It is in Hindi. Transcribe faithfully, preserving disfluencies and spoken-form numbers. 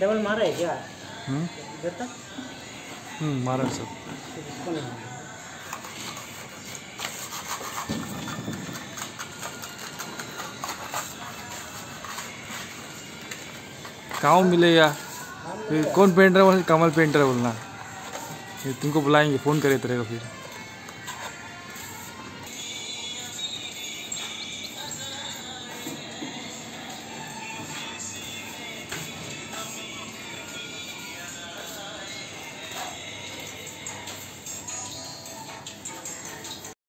डबल मारा है क्या? हम्म इधर तक हम्म मारा सब। इसको नहीं मारा। कहाँ मिलेगा? कौन पेंटर है? कमल पेंटर है बोलना। तुमको बुलाएंगे, फ़ोन करे तेरे को फिर।